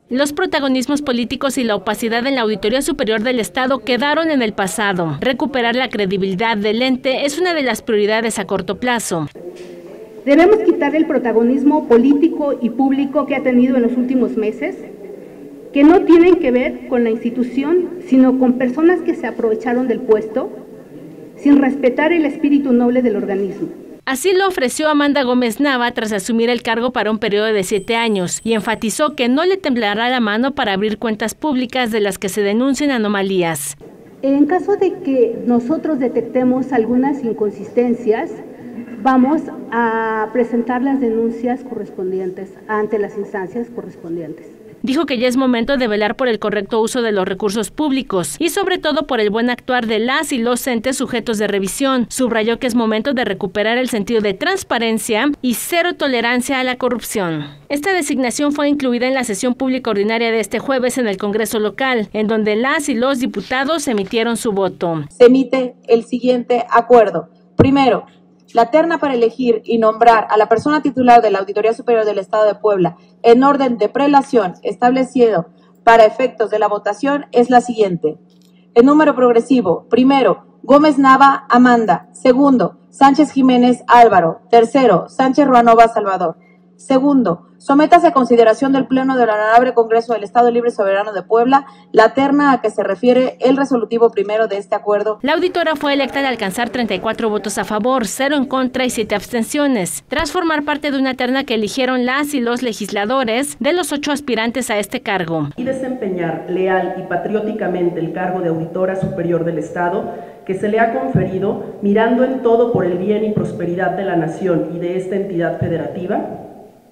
Los protagonismos políticos y la opacidad en la Auditoría Superior del Estado quedaron en el pasado. Recuperar la credibilidad del ente es una de las prioridades a corto plazo. Debemos quitar el protagonismo político y público que ha tenido en los últimos meses, que no tienen que ver con la institución, sino con personas que se aprovecharon del puesto, sin respetar el espíritu noble del organismo. Así lo ofreció Amanda Gómez Nava tras asumir el cargo para un periodo de 7 años y enfatizó que no le temblará la mano para abrir cuentas públicas de las que se denuncien anomalías. En caso de que nosotros detectemos algunas inconsistencias, vamos a presentar las denuncias correspondientes ante las instancias correspondientes. Dijo que ya es momento de velar por el correcto uso de los recursos públicos y sobre todo por el buen actuar de las y los entes sujetos de revisión. Subrayó que es momento de recuperar el sentido de transparencia y cero tolerancia a la corrupción. Esta designación fue incluida en la sesión pública ordinaria de este jueves en el Congreso local, en donde las y los diputados emitieron su voto. Se emite el siguiente acuerdo. Primero, la terna para elegir y nombrar a la persona titular de la Auditoría Superior del Estado de Puebla en orden de prelación establecido para efectos de la votación es la siguiente. El número progresivo: primero, Gómez Nava Amanda; segundo, Sánchez Jiménez Álvaro; tercero, Sánchez Ruanova Salvador. Segundo, sométase a consideración del Pleno del Honorable Congreso del Estado Libre y Soberano de Puebla la terna a que se refiere el resolutivo primero de este acuerdo. La auditora fue electa al alcanzar 34 votos a favor, 0 en contra y 7 abstenciones, tras formar parte de una terna que eligieron las y los legisladores de los 8 aspirantes a este cargo. Y desempeñar leal y patrióticamente el cargo de Auditora Superior del Estado que se le ha conferido, mirando en todo por el bien y prosperidad de la nación y de esta entidad federativa.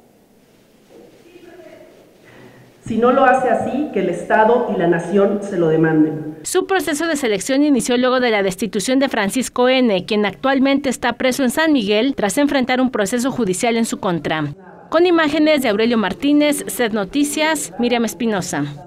Si no lo hace así, que el Estado y la Nación se lo demanden. Su proceso de selección inició luego de la destitución de Francisco N., quien actualmente está preso en San Miguel tras enfrentar un proceso judicial en su contra. Con imágenes de Aurelio Martínez, SED Noticias, Miriam Espinosa.